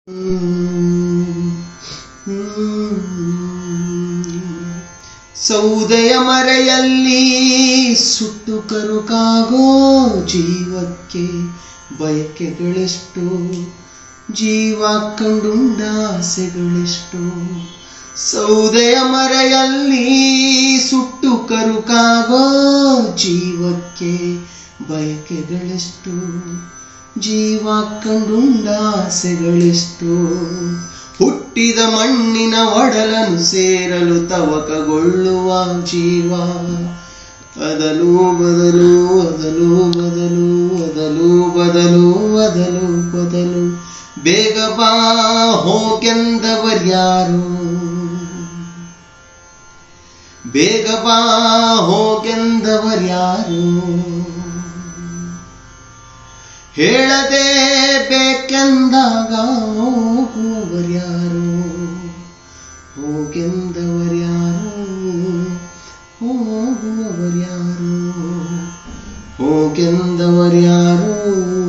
ಸೌದೆಯ ಮರೆಯಲ್ಲಿ ಸುಟ್ಟು ಕರುಕಾಗೋ ಜೀವಕ್ಕೆ ಬಯಕೆಗಳೆಷ್ಟು, ಜೀವ ಕಂಡುಂಡ ಆಸೆಗಳೆಷ್ಟು. ಸೌದೆಯ ಮರೆಯಲ್ಲಿ ಸುಟ್ಟು ಕರುಕಾಗೋ ಜೀವಕ್ಕೆ ಬಯಕೆಗಳೆಷ್ಟು, ಜೀವ ಕಂಡುಂಡ ಆಸೆಗಳೆಷ್ಟು. ಹುಟ್ಟಿದ ಮಣ್ಣಿನ ಒಡಲನ್ನು ಸೇರಲು ತವಕಗೊಳ್ಳುವ ಜೀವ ಅದಲು ಬದಲು ಅದಲು ಬದಲು ಅದಲು ಬದಲು ಅದಲು ಬದಲು. ಬೇಗ ಬಾ ಹೋಗೆಂದವರ್ಯಾರು, ಬೇಗ ಬಾ ಹೋಗೆಂದವರ್ಯಾರು. ಹೇಳದೆ ಬೇಕೆಂದಾಗ ಹೋಗುವರ್ಯಾರು, ಹೋಗೆಂದವರ್ಯಾರು ಹೋಗುವವರ್ಯಾರು, ಹೋಗೆಂದವರ್ಯಾರು.